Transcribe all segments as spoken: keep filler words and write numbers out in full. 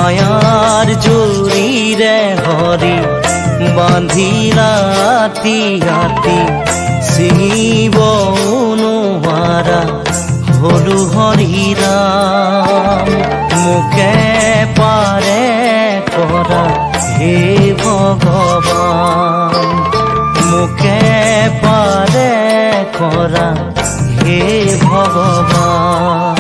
মায়াৰ জুৰিৰে হৰি বান্ধিলা ৰাতি ৰাতি ছিঙিব নোৱাৰা হলো হৰি ৰাম মুখে পাৰে কৰা হে ভগৱান মুখে পাৰে কৰা হে ভগৱান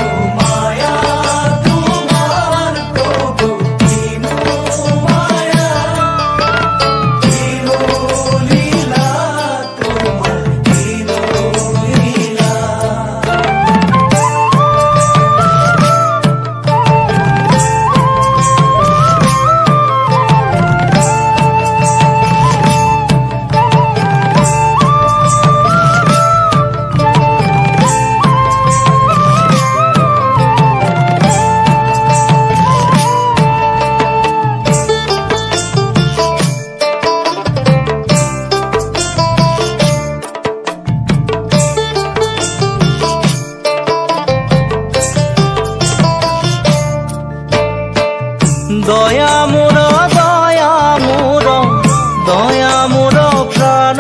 দয়া মোৰ দয়া মোৰ দয়া মোৰ প্ৰাণ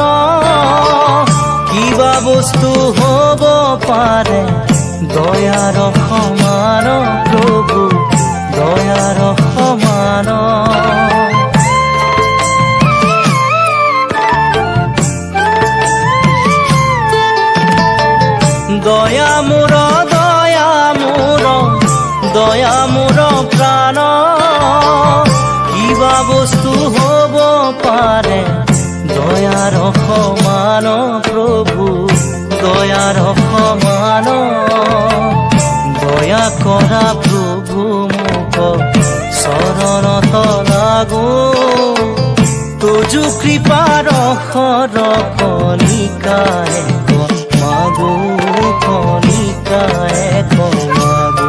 কিবা বস্তু হ'ব পাৰে দয়াৰ সমান প্ৰভু দয়াৰ সমান দয়া মোৰ দয়া মোৰ দয়া মোৰ প্ৰাণ কিবা বস্তু হ'ব পাৰে দয়াৰ সমান প্ৰভু দয়াৰ সমান দয়া কৰা প্ৰভু মোক চৰণত লাগো তোজো কৃপাৰ শৰ কণিকায়ে মাগো কণিকায়ে মাগো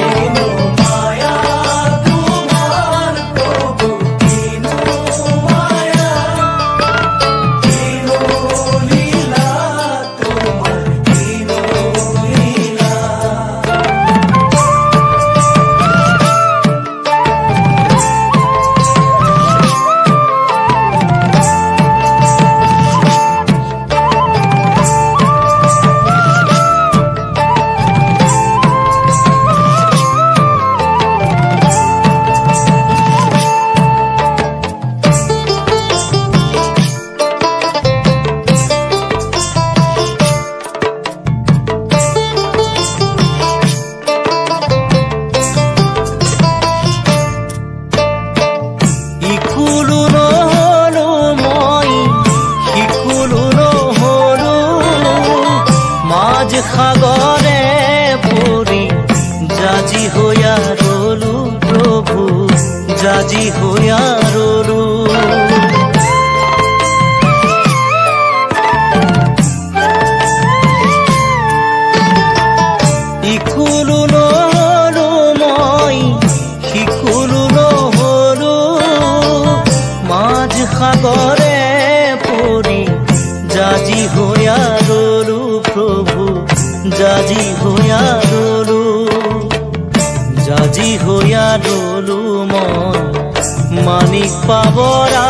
সাগৰে পৰি জাজি হৈয়া ৰলো প্ৰভু জাজি হৈয়া ৰলো ইকুলো নহলো মই সিকুলো নহলো মাঝ সাগৰে পৰি জাজি হৈয়া ৰলো প্ৰভু জাজি হৈয়া ৰলো জাজি হৈয়া ৰলো মই মানিক পাবৰা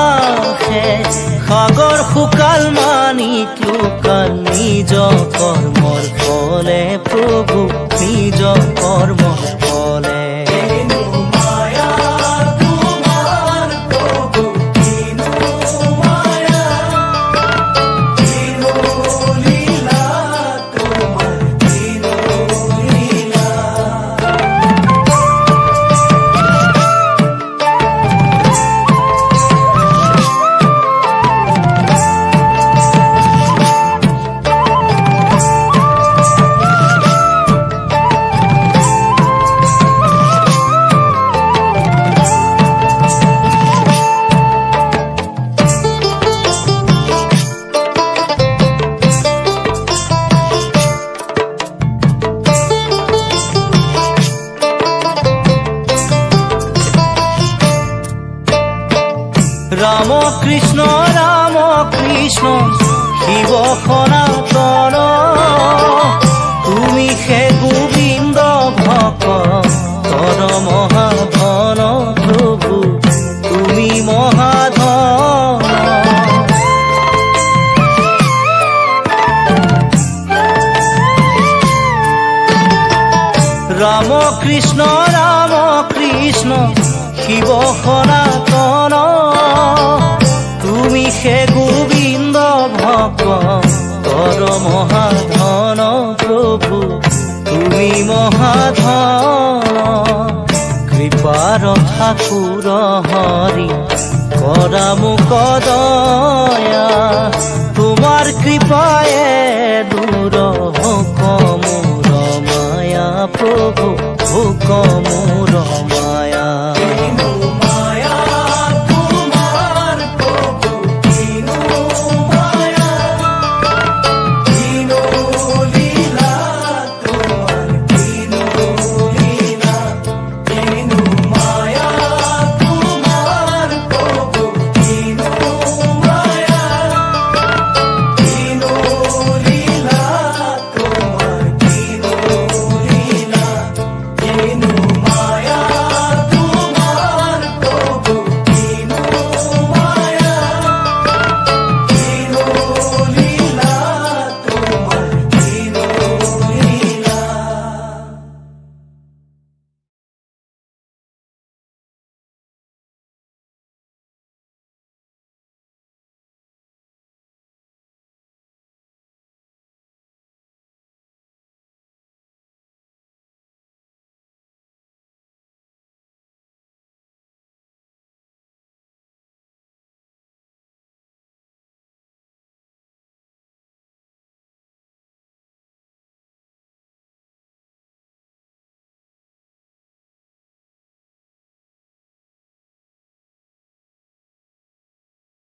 সাগৰ শুকাল মানিক লুকাল নিজ কৰ্মৰ ফলে প্ৰভু নিজ কৰ্মৰ ফলে রাম কৃষ্ণ রাম কৃষ্ণ শিৱ সনাতন তুমি হে গোবিন্দ ভক তৰ মহাধন রাম কৃষ্ণ রাম কৃষ্ণ শিব সনাতন তুমি হে গোবিন্দ ভক্তৰ মহাধন প্রভু তুমি মহাধন কৃপার ঠাকুর হরি কৰা মোক দয়া তোমার কৃপায়ে